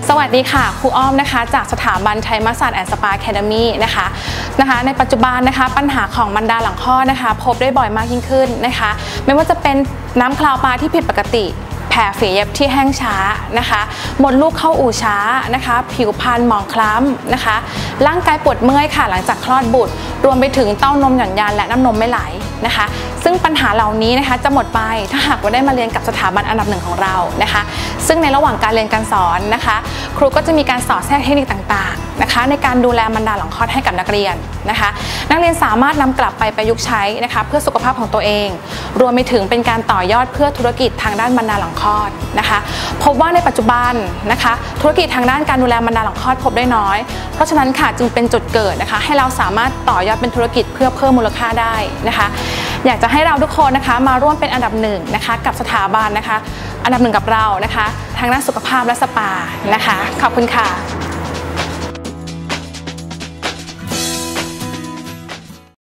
สวัสดีค่ะครูอ้อมนะคะจากสถาบันไทยมัสสัตแอนด์สปาแคดมีนะคะในปัจจุบันนะคะปัญหาของมันดาหลังคลอดนะคะพบได้บ่อยมากยิ่งขึ้นนะคะไม่ว่าจะเป็นน้ำคลาวปลาที่ผิดปกติแผลฝีเย็บที่แห้งช้านะคะมดลูกเข้าอู่ช้านะคะผิวพรรณหมองคล้ำนะคะร่างกายปวดเมื่อยค่ะหลังจากคลอดบุตรรวมไปถึงเต้านมหย่อนยานและน้ำนมไม่ไหลนะคะซึ่งปัญหาเหล่านี้นะคะจะหมดไปถ้าหากว่าได้มาเรียนกับสถาบันอันดับหนึ่งของเรานะคะซึ่งในระหว่างการเรียนการสอนนะคะครูก็จะมีการสอนแทรกเทคนิคต่างๆนะคะในการดูแลมันดาหลังคลอดให้กับนักเรียนนะคะนักเรียนสามารถนำกลับไปประยุกต์ใช้นะคะเพื่อสุขภาพของตัวเองรวมไปถึงเป็นการต่อยอดเพื่อธุรกิจทางด้านมันดาหลังคลอดนะคะพบว่าในปัจจุบันนะคะธุรกิจทางด้านการดูแลมันดาหลังคลอดพบได้น้อยเพราะฉะนั้นค่ะจึงเป็นจุดเกิดนะคะให้เราสามารถต่อยอดเป็นธุรกิจเพื่อเพิ่มมูลค่าได้นะคะอยากจะให้เราทุกคนนะคะมาร่วมเป็นอันดับหนึ่งนะคะกับสถาบันนะคะอันดับหนึ่งกับเรานะคะทางด้านสุขภาพและสปานะคะขอบคุณค่ะ